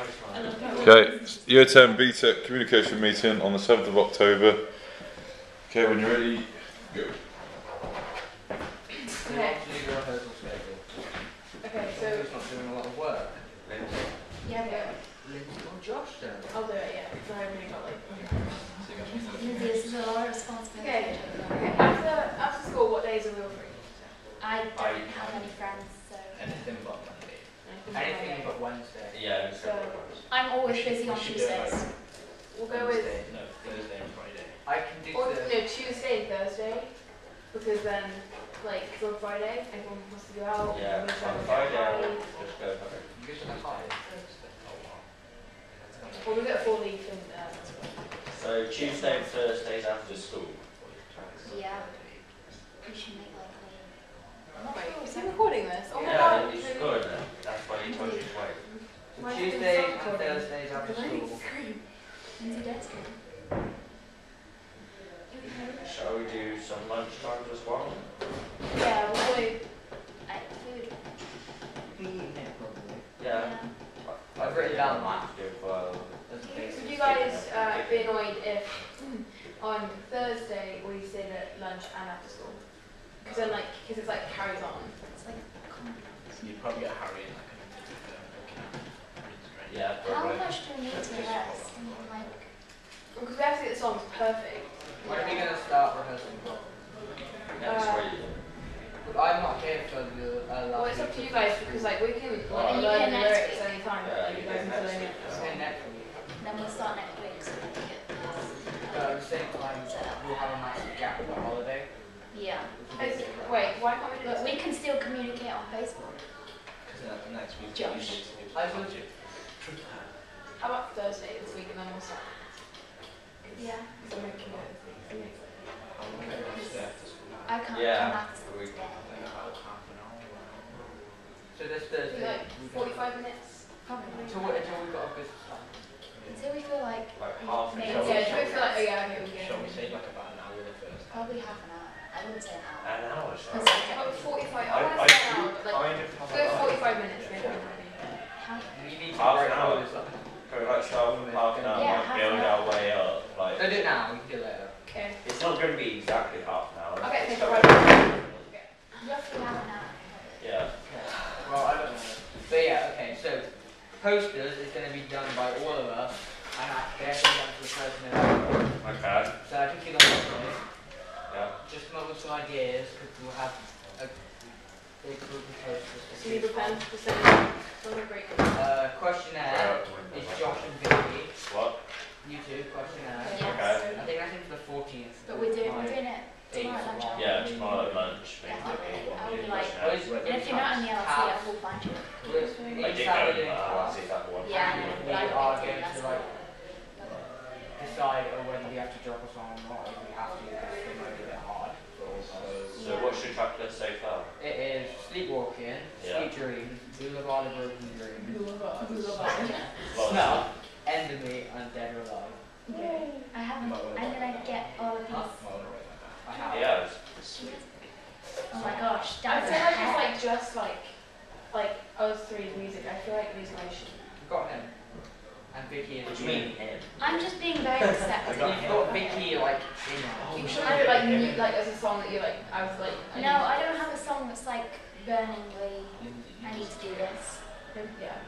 Okay, Year 10 BTEC communication meeting on the 7th of October. Okay, when you're ready, go. Okay. Okay, so Who's not doing a lot of work? yeah, but Lindsay or Josh then? I'll do it. Yeah, because I really got like. This is a lot of responsibility. Okay. Okay. After school, what days are we all free? I don't have any friends, so Anything but Monday. Anything but Wednesday. Yeah, So I'm always busy on We should do it like Tuesdays. we'll go with Wednesday. No, Thursday and Friday. I can do or, Thursday. no, Tuesday and Thursday, because then like 'cause on Friday everyone wants to go out. Yeah, everyone's trying on to get Friday high. I'll just go for it. You go to the high. Well, we get a full leave in. So Tuesday and Thursdays after school. Yeah. We should make like I'm not sure. Is he recording this? Oh my Yeah, god. it's good. That's why you told you to wait. So Why is Tuesdays it and recording? Thursdays after Because I need to school. scream. Lindsay Dexter. Shall we do some lunchtime as well? Yeah, we'll do. Food. Yeah. I've written down that. Do it well. As a Would basis. you guys be annoyed if on Thursday we stayed at lunch and after school? Because then because it's like carries on. It's like You'd probably get Harry in like Yeah, how probably. much do we need to rest? I mean, like Because we have to get the songs perfect. When are we going to start rehearsing? Next week. I'm not here for the Well, it's up to you guys because we can Are you learn here the next lyrics week? anytime. Yeah, But you you guys can need to next learn week. it. Say next week. then we'll start next week so we can get But at the same time, we'll have a massive gap with the holiday. yeah. Wait, why can't we do But this? we can still communicate on Facebook. Because next week Josh. I would. How about Thursday this week and then we'll start? Yeah. Because I'm making it this week. So next week. I can't Yeah, come after school we- today. So this Do Thursday. like we 45 minutes? Probably. Until we've got a good time. Until we feel like Like half an Maybe. hour. Yeah, do we feel like, oh yeah, okay, we Shall we get say like about an hour the first? probably half an hour. I wouldn't say an hour. An hour, so. Because How about 45? I I want to say an do hour, but like, kind of have go a like, 45 minutes maybe. How? We need to Half break an hour. all this up. go like start with half an hour, Yeah, like half build an our way up. Like Don't do it now, we can do it later. Okay. it's not going to be exactly half an hour. Okay, It's take it gonna right. Roughly half an hour. be- Yeah. Well, I don't know. But yeah, okay, so posters is going to be done by all of us, and they have to be done for the person in our Okay. So I think you're going to Yeah. just come up with some ideas, because we'll have a big group of posters. So you need a pen to send some break. Questionnaire is Josh and Vicky. What? You two, questionnaire. Yes. Okay. I think that's in for the 14th. But we're doing it tomorrow at lunch. aren't we? Yeah, tomorrow at lunch. Yeah, maybe. I would like- Oh, is- And if you're not in the LC, I will find you. I did go in, but I want to see that one. Yeah, I know, We but I are don't going think that's to like decide whether we have to drop a song or not. If we have to, because it might be a bit hard. But also, So what's your track list so far? it is Sleepwalking, Yeah. Sweet Dreams, Boulevard of Broken Dreams, Well, Snuff, Enemy, and Dead or Alive. I haven't. I'm gonna get all of these. I have. Yeah. Oh my gosh, I that's feel like it's like just like us three's music. I feel like these guys should. We've got him. And Vicky What is do you mean him? I'm just being very accepting. You've got Vicky like in You should have it like you like as a song that you like. I was like. No, I don't have a song that's like burningly. I need to do this. Yeah.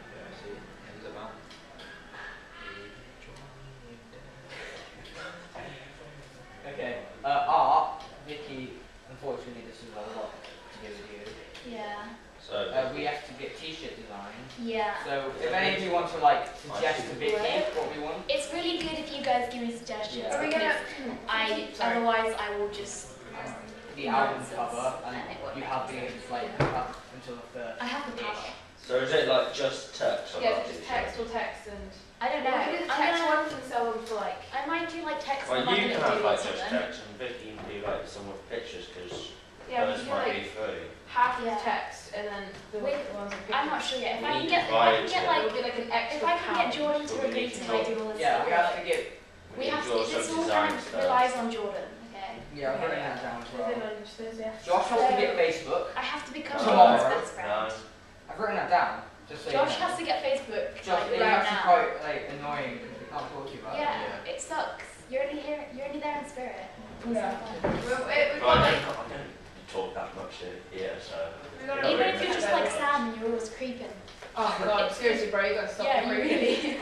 Okay. Art, Vicky, unfortunately this is a lot to do with you. Yeah. So We have to get t-shirt design. Yeah. So if any of you want to like suggest to Vicky what we want. It's really good if you guys give me suggestions. Yeah. Are we gonna? Otherwise I will just. The album Nonsense. cover And and it won't you make have sense. the like up until the third. I have the power. so is it like just text or Yeah, not just t-shirt? text or text and. I don't know. Well, we do the I'm text gonna, ones and sell them for like. I might do like text Well, and like you a can little have like doodle just something. text, and Vicky can do like some with pictures because Yeah, we hers can do might like be free. half Yeah. the text and then the Wait, ones with I'm not pictures. sure yet. If We I can need get, to if I buy can it, get yeah. like, It'll be like an extra if I can get pound. Jordan to But we agree need to to like do- do all this Yeah, stuff, we have like, to get we have to. draw This some all design kind of stuff. relies on Jordan. Okay. yeah, I'm writing that down as Is it well. on Thursday? Josh has to get Facebook. I have to become Tomorrow. Jordan's best friend. No. I've written that down. Just so Josh you know. has to get Facebook Josh, like you right have to now. now. quite like annoying because we can't talk to you about it. Yeah, it sucks. You're only here. You're only there in spirit. Yeah. We've got I like, don't talk that much here, so. we've got Yeah, Even really if you're just like Sam and you're always creeping. Oh my god, seriously, bro, you gotta stop. Yeah, you really.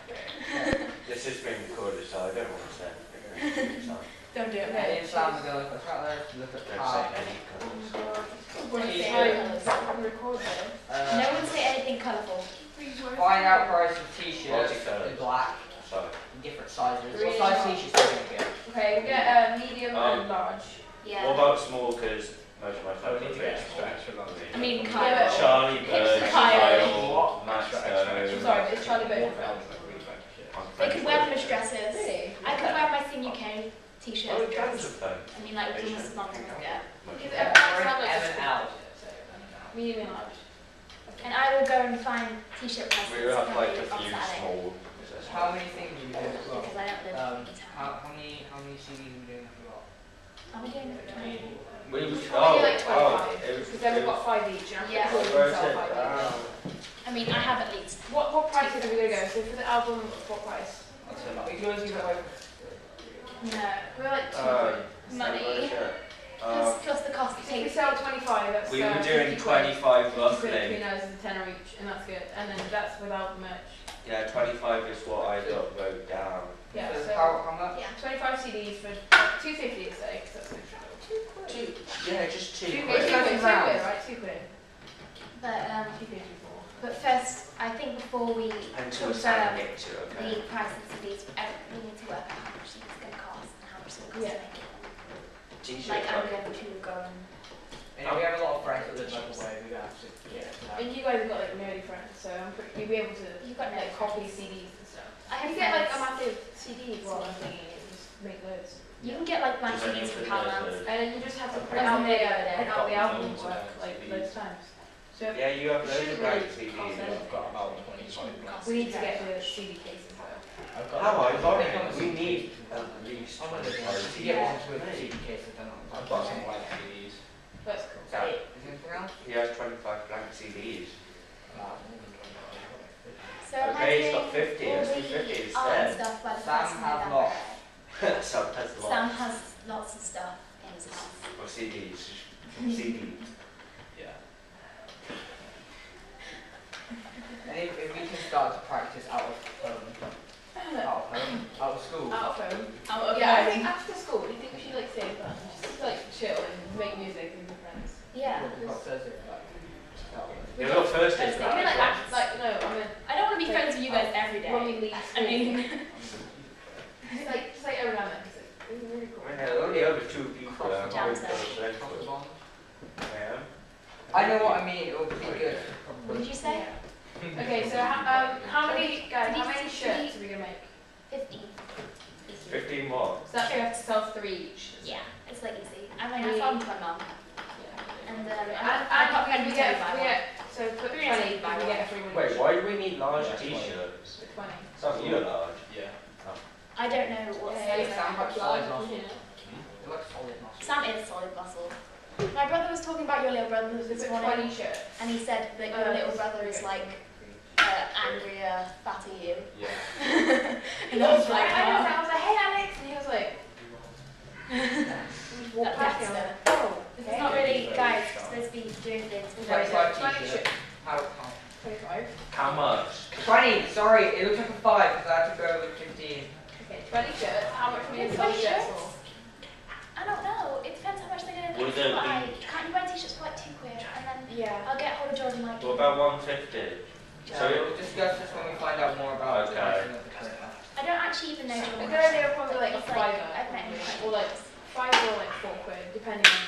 This is being recorded, so I don't want to say anything. So Don't do it. Okay, in Islam, we go look at travelers, look at don't say cars. any colours. Don't say T-shirt. colours. Record this. No one say anything colourful. Find out price of t-shirts Multicolours. in black, Sorry. in different sizes. Really What size large. t-shirts are you gonna get? Okay, we'll get medium and large. Yeah. What about small? Because most of my Oh, we friends need to are get rich. extra long. I mean, Yeah, Kyle. but- Charlie Bird, Kyle. Max Sorry, but it's Charlie Bird. They could wear them as dresses. Really? I could wear my Sing UK t-shirt Oh, as a tons dress. of them. I mean, like almost as long as I get. Because We're everyone's in have like M just and L. medium and large. And I will go and find t-shirt prices We have like a on few Saturday. small. How many things are you doing as well? Because I don't live in town. How many CDs are we doing as well? Are we doing it? We was, Probably like 25. it was, Because then we've got 5 each, and I'm Yeah. pretty sure we wrote can it sell 5 each. down. I mean, I have at least. What prices are we gonna go? So for the album, what price? I'd say about We can always give it away. No, we're like 2 Uh, quid. Money. Uh, Plus the cost of If we taking. sell 25, that's we were 50 doing quid. 25 50 quid roughly. between us is a tenner each, and that's good. And then that's without merch. Yeah, 25 is what I wrote down. Yeah, So so how much? Yeah. 25 CDs for 250 a say, because that's an extra. 2 quid. Yeah, just 2 2 quid. quid, quid. 2 quid, right? 2 quid. But 2 quid before. but first, I think before we Until confirm Sam gets it, the okay? price of CDs, we need to work out how much it's going to cost and how much it's going to cost Yeah. to make it. T-shirt. Like I'm going to go and. And we have a lot of friends that live local way. We have to And you guys have got like nerdy friends, so I'm pretty, you'll be able to You've got like nerdy copy friends. CDs and stuff. I have You get like a friends. massive CD as well, I'm thinking, and just make loads. You can get like blank Does CDs anything from like Poundlands. And then you just have to print That's out the the, video there. print out the album Loads of work like CDs. loads of times. So Yeah, you have It loads of shouldn't blank really CDs. cost I've got about 25 blanks. we need to get the CD cases though. I've got How about- ironic. We need at least I'm gonna 25 to get ones with CD cases. I've got some white CDs. That's cool. Is that it? Is there anything else? He has 25 blank CDs. About more than 25. So am I Okay, he's doing got 50, all let's do 50 the art and instead. stuff by the Sam 1st of has November? lots. Sam has lots Sam has lots of stuff in his house. of CDs. CDs. Yeah. And if we can start to practice out of out of school. Out of home. Out of Yeah, I home. think after school, do you think we should like stay fun? Just like chill and make music and be friends? Yeah. We've got Thursday, like, You've got first I is mean like like no, I mean I don't want to be friends with you guys every when we day. leave I school. mean, just like every now and then. 'Cause it's really cool. I mean, only over 2 people are Cross always the got a jams friend Cross the with. bond. Yeah. I know what I mean. It would be good. what did you say? Okay, so how many guys? Did How you- many did shirts are we gonna make? 50. 15 more. So that we have to sell 3 each. Yeah, it's like easy. I mean, I found my mum. Yeah. And And got friends we with get everybody. we get so put 20. We get a free one. Wait, each. why do we need large Yeah, t-shirts? 20. Sam, you're large. Yeah. I don't know what Yeah, size Sam I am. got solid muscle. Yeah. It looks solid muscle. Sam is solid muscle. My brother was talking about your little brother So this put morning, 20 shirts. and he said that your little brother is like angrier, fatter you. Yeah. And I was like, I was like, hey Alex, and he was like, he just walked past me. I was like, oh, this is not really, guys, we're supposed to be doing things. Okay, so 25 20 t-shirts. shirts. How? 25. How much? 20. Sorry, it looks like a 5 because I had to go with 15. Okay, 20 shirts. How much are we gonna 20 sell shirts shirts? for? I don't know. It depends how much they're going Would to there buy. be- Can't you buy t-shirts for like £2? And then Yeah. I'll get hold of Jordan like. What about 150? So we'll discuss this when we find out more about the Okay. pricing of the current. I don't actually even know A Jordan. good idea would probably like a He's like, fiver, I've met him or like 5 or like 4 quid, depending on.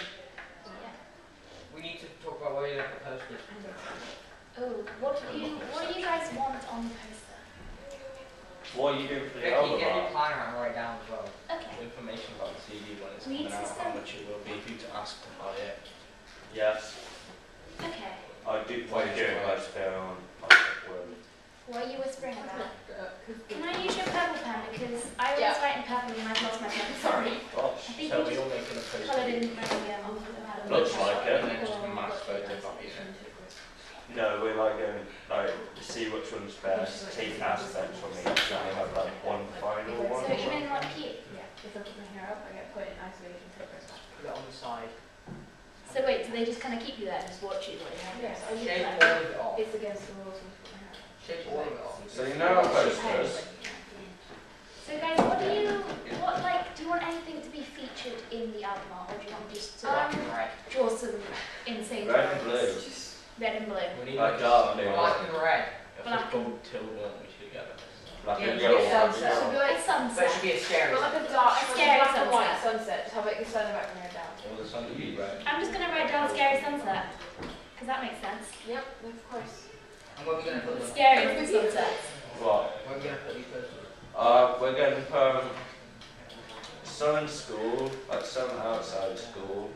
We need to talk about where you look at posters. Oh, what do you guys want on the poster? What are you doing for the Vicky, album get your art? plan around right down as well. Okay. Information about the CD when it's We need coming to out, how send- much it will be, who to ask to buy it. Yes. Okay. I do want to do it, but stay on. Word. What are you whispering about? Can Can I use your purple pen because I always Yeah. write in purple and I've lost my pen. Sorry. Gosh. I think So you we all just making a poster. coloured in very Looks like it. And And then just mass photocopy it. No, we're like going like to see which one's best, take aspects from each, and we have like one final one. So even like you. Yeah. If I put my hair up, I get put in isolation till it grows back. Put it on the side. So wait, do they just kind of keep you there and just watch you? Like, Yes, I usually Shave like, all of it off. it's against the rules when you put my hair up. Shave all of it off. So you know our posters. So guys, what like, do you want anything to be featured in the album art, or do you want just to Black and red. draw some insane Red and drawings? blue. Red and blue. We need Like like dark blue. Black and red. If it's gold till one, we should get it. Black Yeah, and yeah, yellow. yeah. black and Should yellow. be Like like, But it sunset. should be a scary. but like a dark, A scary black and white sunset. sunset. Just have like the sun in the back and hair down. Or the sun to be red. I'm just gonna write down scary sunset, because that makes sense. Yep, of course. And where are we going to put them? Scary sunset. What? Where are we going to put these posters? We're going to put some in school, like some outside of school.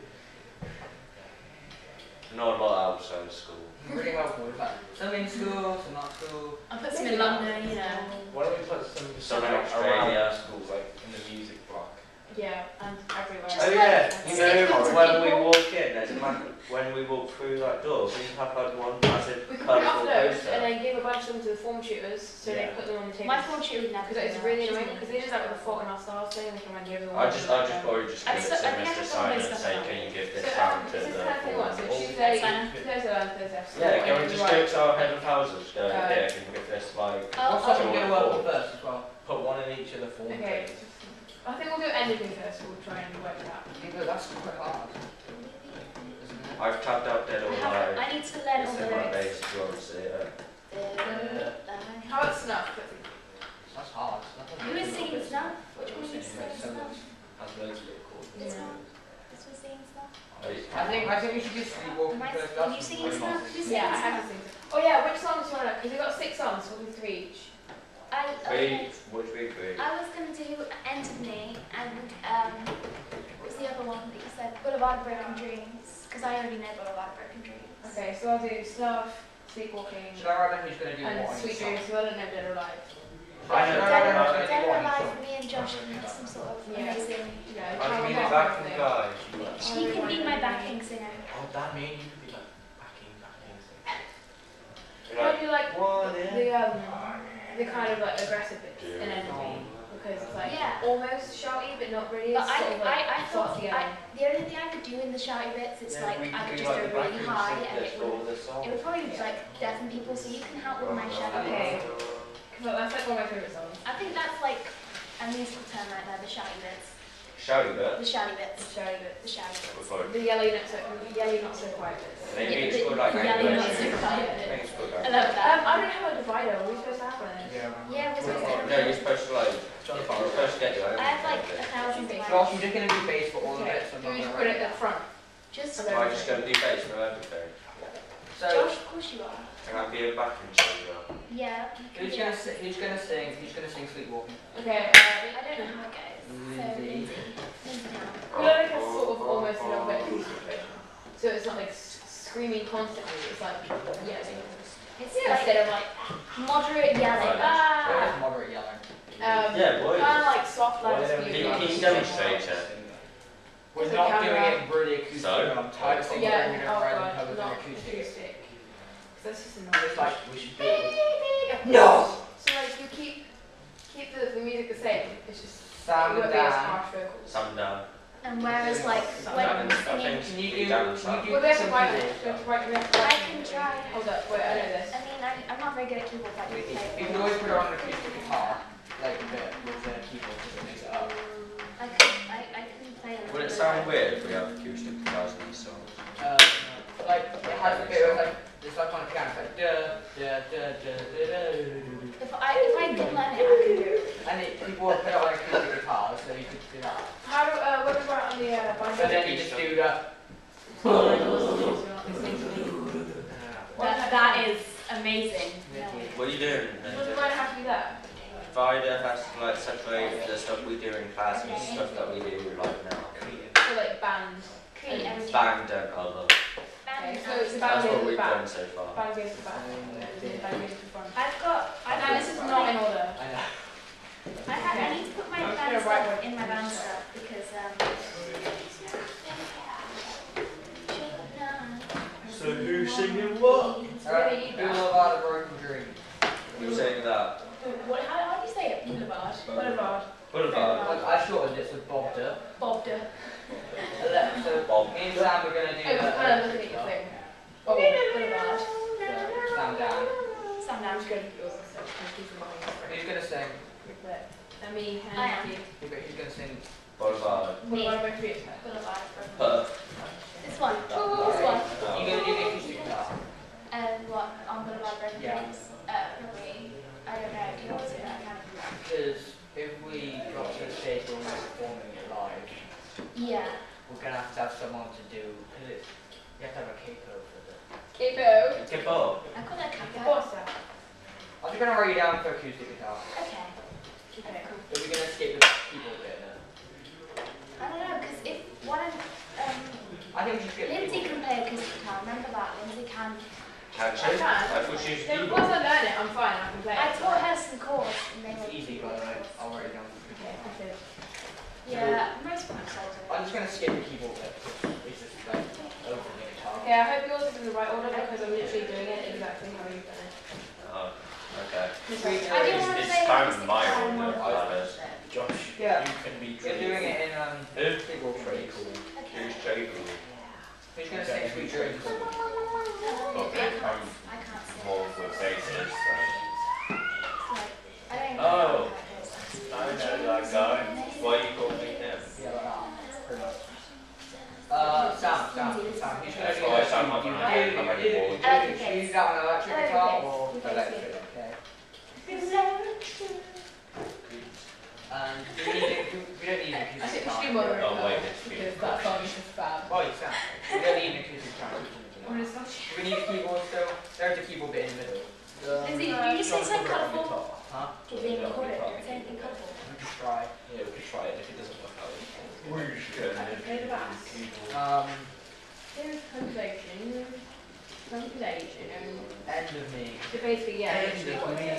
Not a lot outside of school. Really helpful. It's like some in school, some not school. I'll put some in London, you know. Why don't we put some in around Australia. schools, like in the music block? Yeah, and everywhere. Just Oh like yeah, you speak know to when we people. walk in, there's a man, when we walk through that door, we have like one massive We can put up colourful those and poster. then give a bunch of them to the form tutors so Yeah. they put them on the table. My form tutor would never. Because do it's that. really She's annoying because they just like with the fault in our stars thing and they come and give them I just probably just I give it still- to I think I Mr. have Simon and always say, done can you give So this down to it's this the kind of thing what? So form? Tuesday, Fine. Thursday and Thursday. Yeah, can we just go to our head of houses, go, yeah, can we give this like, What's I'll, something I'll- we're going to work on first as well? Put one in each of the form Okay. tables. I think we'll do anything first. We'll try and work it out. Because that's quite hard, isn't it? I've tapped out Dead or Alive. I need to learn all It's the in my lyrics. base if you want to see it. How about snuff? That's hard. Who is singing Snuff? Which one is singing Snuff? Has loads of little chords. This one? This one singing Snuff? I think we should just sleepwalking Am I, first. are you singing Snuff? Who's singing Yeah, I have Snuff? to sing. Oh yeah, which songs do you want to? Because we've got 6 songs, so we'll do 3 each. Okay. Which we agree. I was going to do End of Me and what was the other one that you said? Boulevard of Broken Dreams. Because I already know Boulevard of Broken Dreams. Okay, so I'll do snuff, sleepwalking, Should I write down who's going to do and what? on sweet each song? dreams. So I don't know Dead or Alive. Right, should I write down who's going to Dead do or what on each Alive, song? me and Josh can make some sort of Yeah. amazing. Yeah, How do you mean Channel the Rock backing thing. guy? She can be my backing singer. Oh, that mean you could be like backing. How do you like What the kind of like aggressive bits in End of Me? Because it's like Yeah. almost shouty, but not really. But It's sort of like I thought soft yelling. the only thing I could do in the shouty bits is like I could just go really high and it would probably like deafen people, so you can help with my shouty Okay. bits. Because that's like one of my favourite songs. I think that's like a musical term right there, the shouty bits. Shouty bit. The shouty The bits. shouty bits. The shouty bits. Before. The yellow not so quiet bits. Maybe Yeah, it's the called like yellow English. not so I quiet think bits. it's called I like. love that. I don't have a divider. Are we supposed to have one? Yeah, we're supposed to have No, you're supposed to like. John You're Farrell. supposed to get your own. I have like thing. 1,000 Josh, dividers. I'm just going to do bass for all of Okay. it. So I'm Do not we just gonna put write it at the front? Just Okay. I'm just going to do bass for everything. So, Josh, of course you are. Can I be a backing singer? Yeah. you can who's do going that. to who's going to sing? Who's going to sing Sleepwalking? Okay. I don't know how it goes. So Lindsay. Lindsay now. We like a sort of almost a little bit acoustic version. So it's not like screaming constantly. It's like yelling. It's Yeah. like Instead of like moderate yelling. ah. There's moderate yelling. Yeah, boy. Kind of like soft Why like don't Can we you- speed. can you demonstrate it? We're Is the not doing camera- it really acoustic. So? I'm tired of singing Yeah, we're going oh to write god, it cover not acoustic. acoustic. 'Cause that's just It's annoying. like, we should do it. No! So like you keep the music the same. It's just Sound it won't be as down. harsh vocals. Some down. And whereas like I when think singing, Can you we do, down can some. you Well, do we have to some write keyboard it. We have stuff? to write. We have to I write. can try. Hold up. Wait, I know this. I mean, I'm not very good at keyboard, but I We can play. can always put it on an acoustic guitar, like a bit with the keyboard, just to mix it up. I can play a little Would it bit. sound weird if we have acoustic guitars in these songs? Like, it has a bit of like, it's like on a piano, it's like da da da da da da. If I can learn it, I can do it. And people will put it on acoustic guitar, so you could do that. How do what do we write on the So then you just do the. That is amazing. What are you doing? Does the writer have to be there? Divider has to like separate the stuff we do in class and stuff that we do like now. So like band. Create everything. Band and other. Okay, so it's the That's band what goes to we've band. done so far. Band goes to band. Band goes to front. I've Now this is not in order. I know. I need to put my I'm band gonna write stuff one. in my band stuff because So who's singing what? Alright, What? How do you say it? Boulevard. Boulevard. Boulevard. I shortened it to Bobda. Bobda. So Bob. me and Sam are gonna do Oh, that. kind of looking at your thing. Oh, Boulevard. Stand down. Stand down. I'm just going to yours instead because these are mine. Who's gonna sing? But, I mean, I am. can you? Who's gonna sing? Boulevard. Me. What about my Boulevard. Perth. This one. This one. You gonna do the acoustic guitar? What? On Boulevard Broken Yeah. Dreams? Probably. I don't know. Do you want to do that? Because if we got to the stage where we're performing it live, Yeah. we're gonna have someone to do. Because it's you have to have a capo for the. Capo. Kebab. I call that capo. Bossa. I'm just gonna write you down for acoustic guitar. Okay. Okay. Are we gonna skip the keyboard bit? I don't know, because if one of I think we should skip the Lindsay keyboard. can play acoustic guitar. Remember that? Lindsay can. Can I she? can. I thought she was Then keyboard. once I learn it, I'm fine. I can play it. I taught her some chords, and they It's were. easy, by the way. I'll write it down. Okay, okay. Yeah, most of them sold it. I'm just gonna skip the keyboard bit. It's just like over the guitar. Okay, I hope yours is in the right order because I'm literally doing it exactly how you've done it. Oh, okay. I do want to It's play time acoustic my guitar. order, that is. Josh, Yeah. you can be We're doing it in Who? keyboard pretty bit. cool. Okay. Who's Jacob? Who's gonna sing Sweet Dreams? Okay, I'm I can't sing. more with bases, so. I don't even Oh. know how it is. I know that guy. Why you call me him? Yeah, like that. Pretty much. Sam. Who's gonna do That's why I sound like you I'm having a ball. should you use that on an electric I like guitar the or bass. electric? Okay. And do we don't need an I acoustic think we should do guitar. moderate Oh, wait, now, it's because that song is just fab. Oh, Sam. We don't need an acoustic guitar. What is that? Do we need a keyboard still? There's a keyboard bit in the middle. Lindsay, you just say something colourful. Huh? You're being recorded. Say anything colourful. We can try. Yeah, we could try it. If it doesn't work out, I can play the bass. Here's compilation. End of me. So basically, yeah. End of me.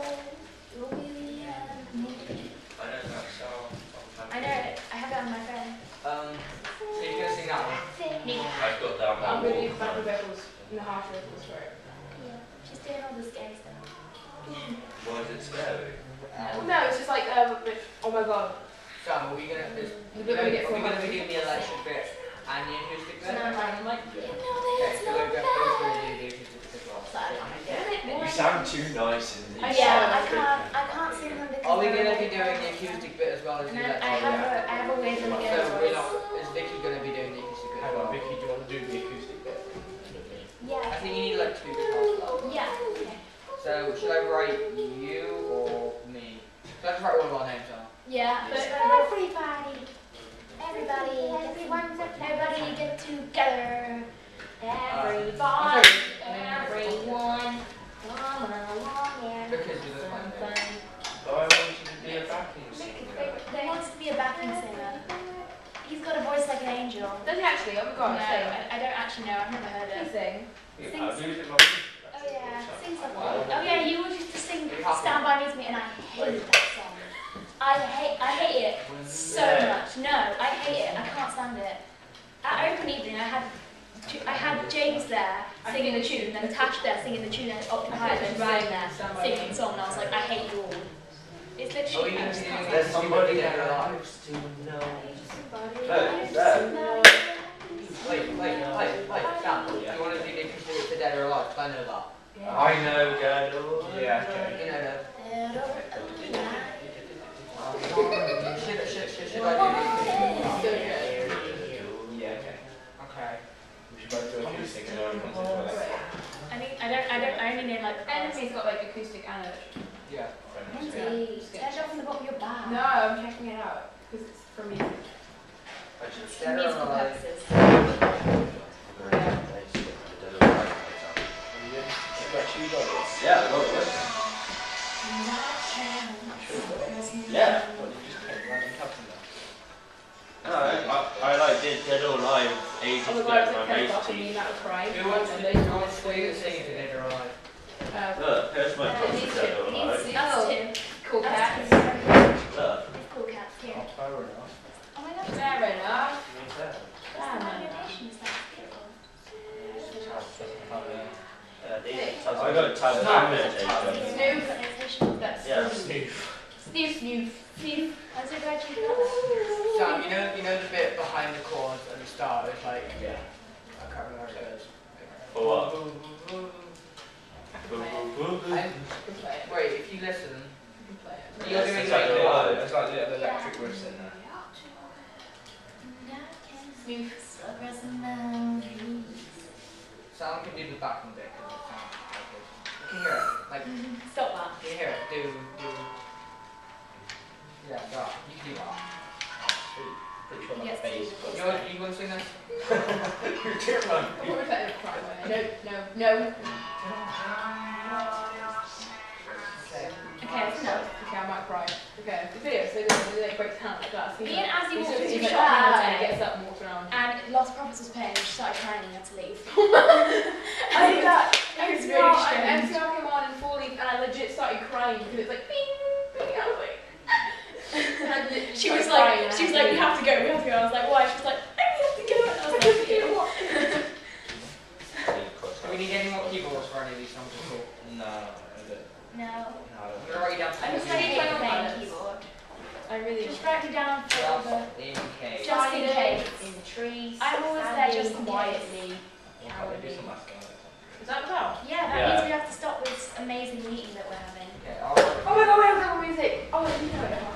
I know that song. I know it. I have it on my phone. So you're gonna sing that one? Me. I've got down I'm my going to do wall. back vocals and the half vocals for it. Yeah. She's doing all the scary stuff. Why is it scary? Well, no, it's just like, oh my god. Sam, are we gonna be You're gonna get doing full the electric bit and the acoustic bit? No, Okay, like, so we're going to do the acoustic bit as well. You sound too nice in these Yeah, songs. I can't sing them because Are we they're going to be really doing bad. the acoustic bit as well as the No, electric? I have a weird little So we're voice. not, is Vicky going to be doing the acoustic bit as hang on, well? Vicky, do you want to do the acoustic bit? I Yeah. think you need like two guitars as well. Yeah. Okay. So should I write you or me? Should I just write all of our names down? Yeah. But everybody, everybody get together. Everybody, everyone, come along and Because you're the have one. some fun. But I want you to be a backing singer. He wants to be a backing singer. He's got a voice like an angel. Does he actually? Oh my No, god, sing. I don't actually know. I've never heard Can you it. sing? I'll use it my Oh yeah, sing something. Oh yeah, you always used to sing "Stand By Me" to me, and I hate that song. I hate it so much. No, I hate it. I can't stand it. At open evening, I had James there singing the tune, then Tash there singing the tune, and Occupied and Ryan there singing the song, and I was like, I hate you all. It's Are we literally. going I to just be can't doing stand this? somebody Dead or that alive? lives to know. it. Wait, Sam, do you want to do the acoustic for Dead or Alive? 'Cause I know that. I know, girl. Yeah, okay. You know that. Should I do the acoustic? Yeah, okay. Okay. We should both do acoustic and then we'll do it. I only know like. Enemy's got like acoustic and electric. Yeah. Lindsay, turn it off from the bottom of your bag. No, I'm checking it out because it's for music. For Dead or musical Alive. purposes. Yeah, I love it. Yeah. No, I like did Dead or Alive ages Oh my ago god, with it's my like bass 10 o'clock and team. you that crying. Who wants to sing for Dead or Alive? Look, here's my Yeah, drum these for Dead or two, Alive. these- That's Oh. Tim. Cool That's cat. Tim. Look. It's cool cats here. Oh, fair enough. Oh my god. Fair enough. Means that. That's the nominations. That's beautiful. I got a tab of Snoop. Notations. That's Yeah. Snoof. Snoof. Snoof. I was so glad you got that. Sam, you know the bit behind the chords at the start. It's like Yeah. I can't remember what it goes. For what? And, You can play it. wait, if you listen, You can play it. you're doing It's like like the there's like little electric riffs in there. Snoof. Sam can do the backing bit because it sounds like it. You can hear it. Like Stop that. you can hear it. Do. Yeah, that. You can do that. Pretty sure Yes. that's bass. You want to sing this? You're too much. What was that? Cry away. No. Okay. Okay, that's enough. Okay, I might cry. Okay, the video, so they break down like that. Me and Azzy He's walked just- into he's a like, shop the other and he day, gets up and walks around. and Lost Prophets was playing, and she started crying and had to leave. I did that. It was MCR, really and strange. MCR came on in 4 Leaf, and I legit started crying because it's like bing, bing. I was like, and I literally She was started crying and like, I we have to go. I was like, why? She was like, we have to go. And I was like, "Okay." Do we need any more keyboards for any of these songs at all? No, is it? No. No. I'm gonna write you down. I'm just some ready keyboards. to play the keyboard. I really Just write me down for all the. Just in case. Just in case. in the trees. I'm always there just in case. quietly. We'll probably do some last guy. Is that about? Yeah, that Yeah. means we have to stop this amazing meeting that we're having. Okay, I'll Oh my god, wait, music. Oh, you know it.